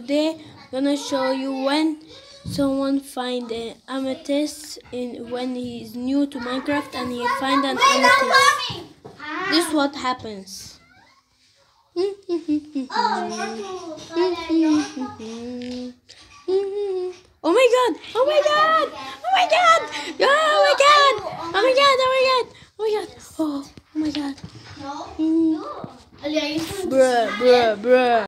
today I'm gonna show you when someone find an amethyst when he is new to Minecraft and he find an amethyst. This is what happens. Oh my god! Oh my god! Oh my god! Oh my god! Oh my god! Oh my god! Oh my god! Oh my god! Bruh, bruh, bruh.